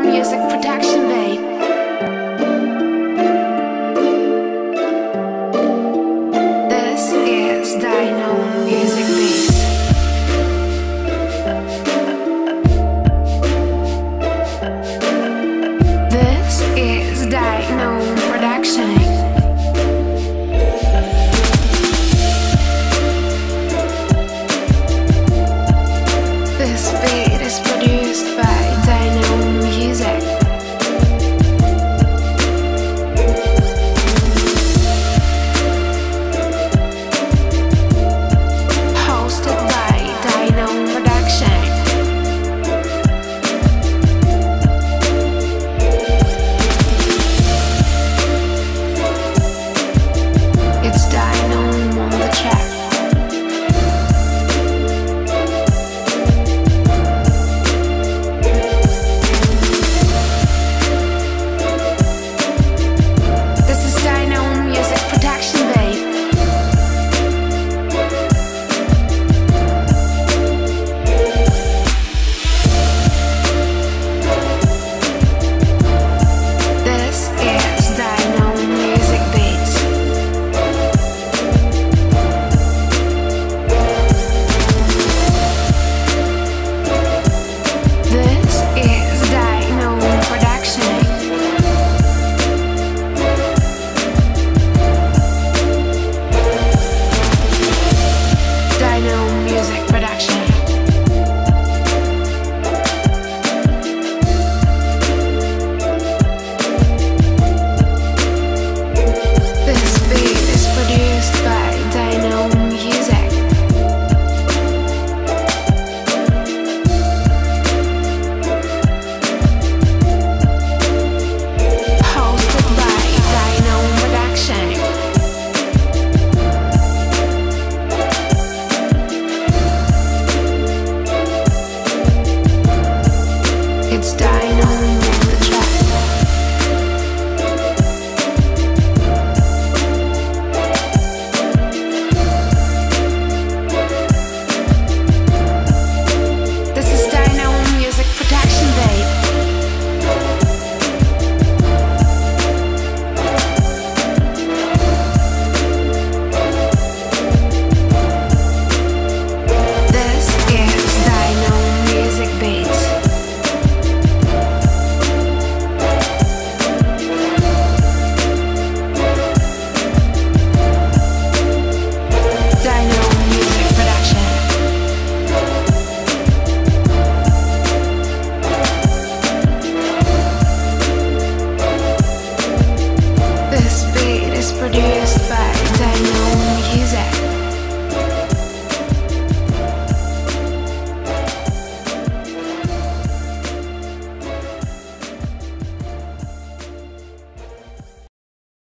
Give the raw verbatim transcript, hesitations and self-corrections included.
Music Production, babe. This is Dino Music Beats. This is Dino Production. This beat is produced by Dino Music. Hosted by Dino Production. It's Dino on the track. It's Dino on the track. This is Dino Music Production, babe. This is Dino Music Beats. Produced by